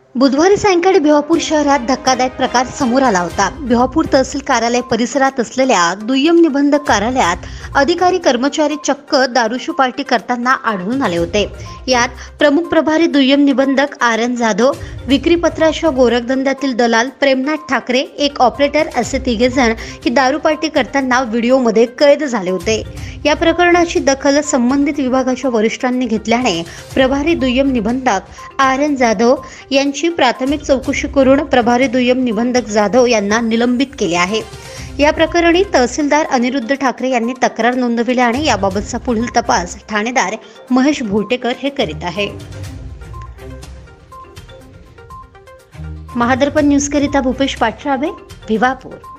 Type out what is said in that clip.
बुधवारी सायंकाळी भिवापूर शहरात धक्कादायक प्रकार समोर आला होता। भिवापूर तहसील कार्यालय परिसरात असलेल्या दुय्यम निबंधक कार्यालयात अधिकारी कर्मचारी चक्क दारूशू पार्टी करताना आढळून आले होते। यात प्रमुख प्रभारी दुय्यम निबंधक आर्यन जाधव, विक्रीपत्राच्या गोरखधंद्यातील दलाल प्रेमनाथ ठाकरे, एक ऑपरेटर असे तिघेजण ही दारू पार्टी करताना व्हिडिओमध्ये कैद झाले होते। या प्रकरणाची दखल संबंधित विभागाच्या वरिष्ठांनी घेतल्याने प्रभारी दुय्यम निबंधक आर्यन जाधव यांची प्राथमिक चौकशी करून प्रभारी दुय्यम निबंधक जाधव यांना निलंबित केले आहे। या प्रकरणी तहसीलदार अनिरुद्ध ठाकरे यांनी तक्रार नोंदविली आणि याबाबतचा पुढील तपास ठाणेदार महेश भोटेकर हे करीत आहे। महादर्पण न्यूज करिता भूपेश पाटराबे, भिवापूर।